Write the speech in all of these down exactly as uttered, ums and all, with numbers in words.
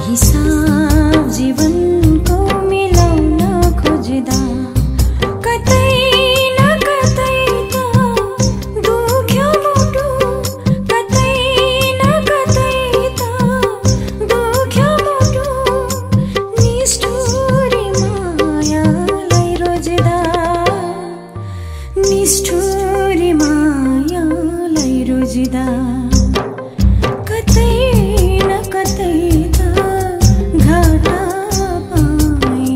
हिसाब जीवनको मिलाउन खोज्दा कतै न कतै त दुख्यो मुटु, कतै न कतै त दुख्यो मुटु, निष्ठुरी मायालाई रोज्दा, निष्ठुरी मायालाई रोज्दा कतै न कतै त घाटा पाएँ।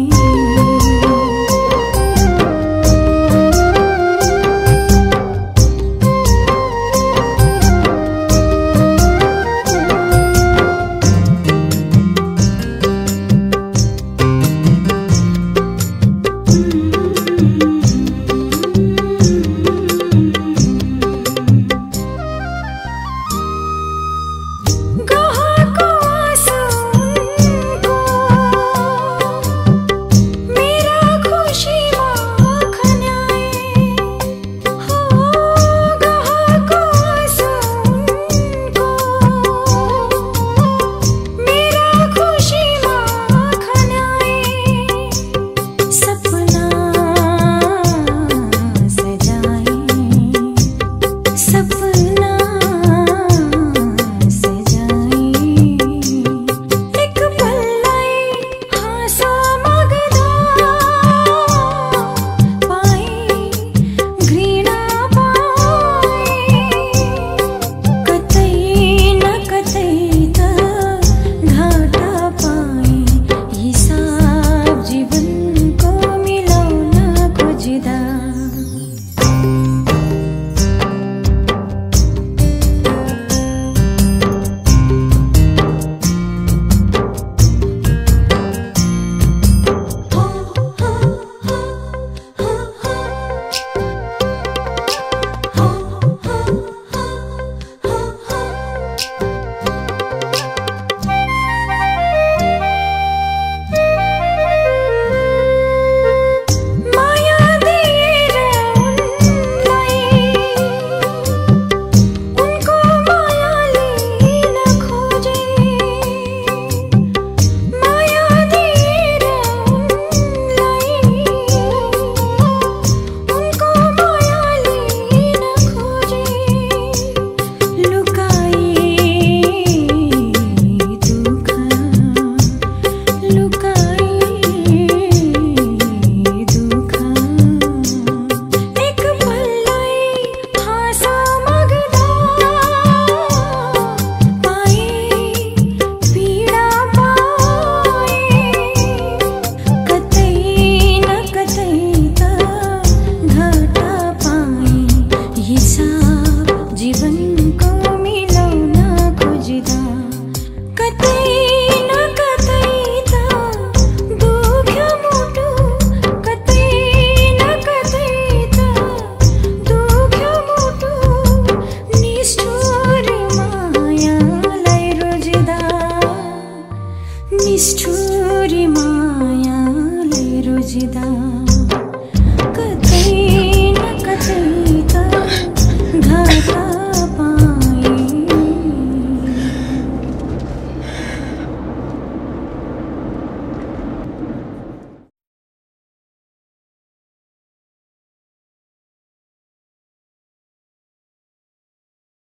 गहको आँसुको मेरा खुसीमा खन्याए, हो गहको आँसुको मेरा खुसीमा खन्याए, सपना सजाए, सपना सजाए, एक पललाई हाँसो माग्दा पाएँ, घृणा पाएँ, कतै न कतै त घाटा पाएँ, हिसाब जीवनको मिलाउन खोज्दा। माया दिएर उनलाई उनको माया लिन खोजे, माया दिएर उनलाई उनको माया लिन खोजे, लुकाई दुःख, लुकाई दुःख, एक पललाई हाँसो माग्दा पाएँ, पीडा पाएँ, कतै न कतै त घाटा पाएँ, हिसाब जीवनको मिलाउन खोज्दा कतै न कतै त दुख्यो मुटु, कतै न कतै त दुख्यो मुटु, निष्ठुरी मायालाई रोज्दा, निष्ठुरी मायालाई रोज्दा